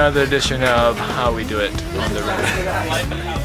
another edition of How We Do It on the Road.